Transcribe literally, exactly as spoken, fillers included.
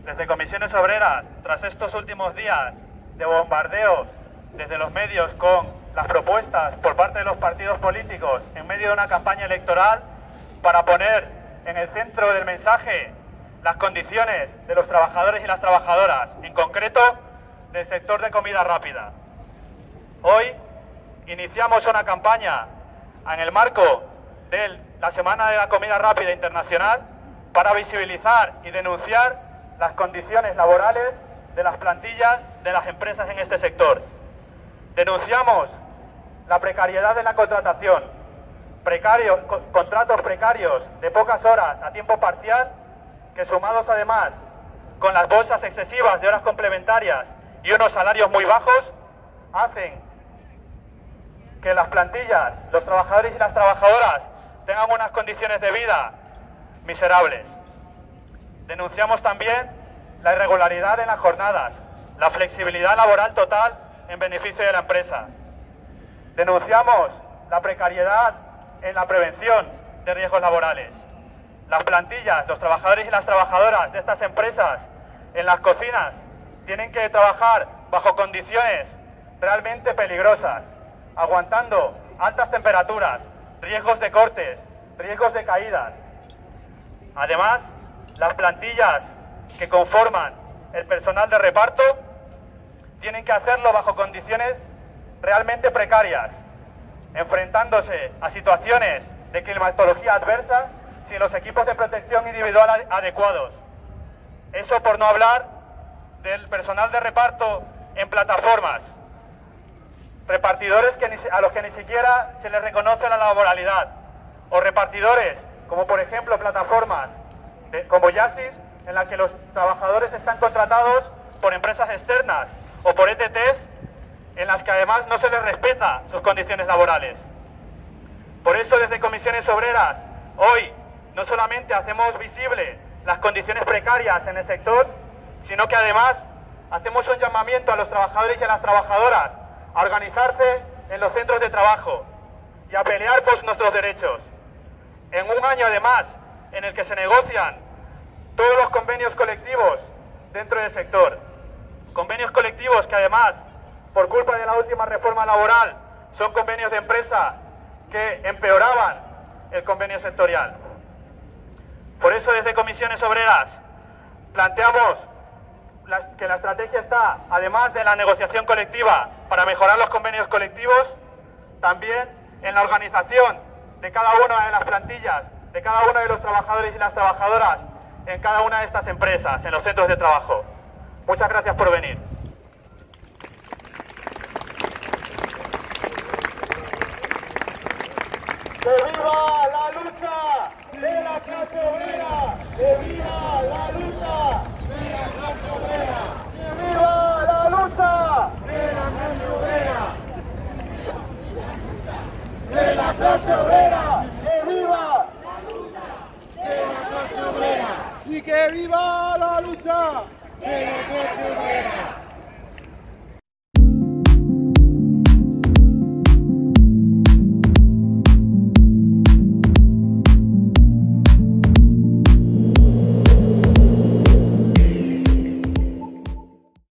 Desde Comisiones Obreras, tras estos últimos días de bombardeos desde los medios con las propuestas por parte de los partidos políticos en medio de una campaña electoral para poner en el centro del mensaje las condiciones de los trabajadores y las trabajadoras, en concreto del sector de comida rápida. Hoy iniciamos una campaña en el marco de la Semana de la Comida Rápida Internacional para visibilizar y denunciar las condiciones laborales de las plantillas de las empresas en este sector. Denunciamos la precariedad de la contratación, precarios, co- contratos precarios de pocas horas a tiempo parcial, que sumados además con las bolsas excesivas de horas complementarias y unos salarios muy bajos, hacen que las plantillas, los trabajadores y las trabajadoras tengan unas condiciones de vida miserables. Denunciamos también la irregularidad en las jornadas, la flexibilidad laboral total en beneficio de la empresa. Denunciamos la precariedad en la prevención de riesgos laborales. Las plantillas, los trabajadores y las trabajadoras de estas empresas en las cocinas tienen que trabajar bajo condiciones realmente peligrosas, aguantando altas temperaturas, riesgos de cortes, riesgos de caídas. Además, las plantillas que conforman el personal de reparto tienen que hacerlo bajo condiciones realmente precarias, enfrentándose a situaciones de climatología adversa sin los equipos de protección individual adecuados. Eso por no hablar del personal de reparto en plataformas, repartidores que ni, a los que ni siquiera se les reconoce la laboralidad, o repartidores como por ejemplo plataformas de, como Yasis, en la que los trabajadores están contratados por empresas externas o por E T Tes, en las que además no se les respeta sus condiciones laborales. Por eso desde Comisiones Obreras hoy no solamente hacemos visible las condiciones precarias en el sector, sino que además hacemos un llamamiento a los trabajadores y a las trabajadoras a organizarse en los centros de trabajo y a pelear por nuestros derechos. En un año además en el que se negocian todos los convenios colectivos dentro del sector, convenios colectivos que además, por culpa de la última reforma laboral, son convenios de empresa que empeoraban el convenio sectorial. Por eso desde Comisiones Obreras planteamos que la estrategia está, además de la negociación colectiva para mejorar los convenios colectivos, también en la organización de cada una de las plantillas, de cada uno de los trabajadores y las trabajadoras en cada una de estas empresas, en los centros de trabajo. Muchas gracias por venir. ¡Que viva la lucha de la clase obrera! ¡Que viva la lucha de la clase obrera! ¡Que viva la lucha de la clase obrera! ¡De la clase obrera! ¡Que viva la lucha de la clase obrera! ¡Y que viva la lucha de la clase obrera!